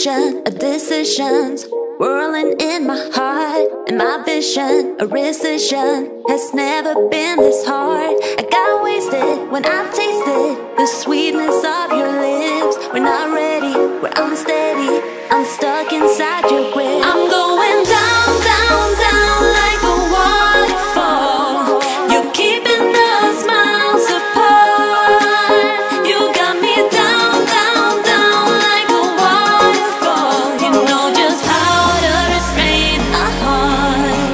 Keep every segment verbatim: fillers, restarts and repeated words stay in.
collision of decisions whirling in my heart, and my vision, a rescission, has never been this hard. I got wasted when I tasted the sweetness of your lips. We're not ready, we're unsteady, I'm stuck inside your grip. I'm going down, down, down like a waterfall. You're keeping us miles apart. You got me down, down, down like a waterfall. You know just how to restrain a heart.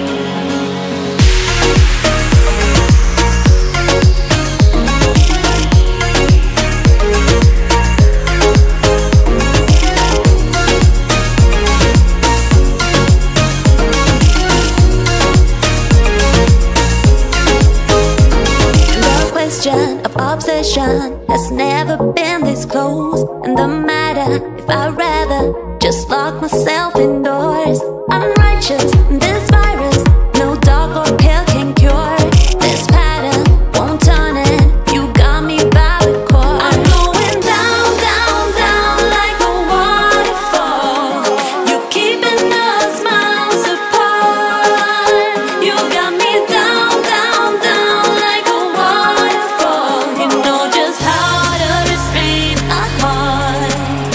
Of obsession has never been this close, and the matter if I'd rather just lock myself indoors. I'm righteous, this virus, no dog or pill can cure. This pattern won't turn it, you got me by the cord. I'm going down, down, down like a waterfall. You're keeping us miles apart. You got me down, down, down like a waterfall. You know just how to restrain a heart.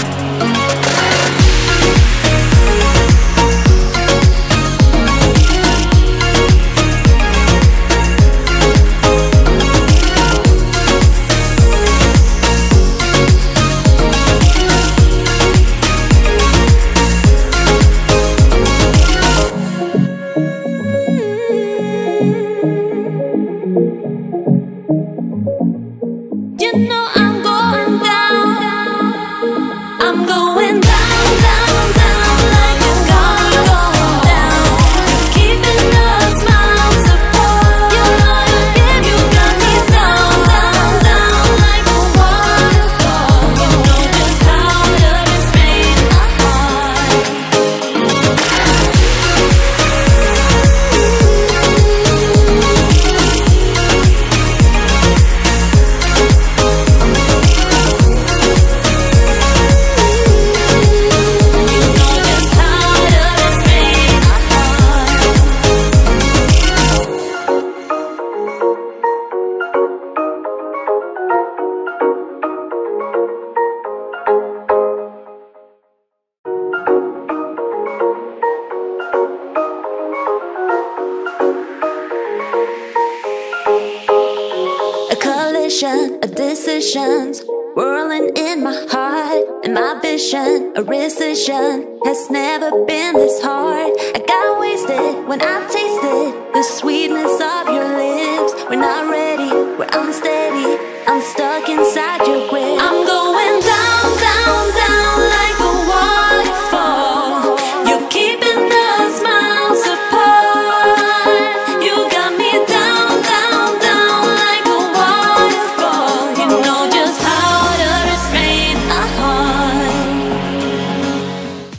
You know I'm going down. I'm going down, down, down like a going, going down. You're keeping us miles apart. You know you give, you got me down, down, down like a waterfall. You know just how to restrain a heart. A collision of decisions whirling in my heart, and my vision, a rescission, has never been this hard. I got wasted when I tasted the sweetness of your lips. We're not ready, we're unsteady, I'm stuck inside your grip.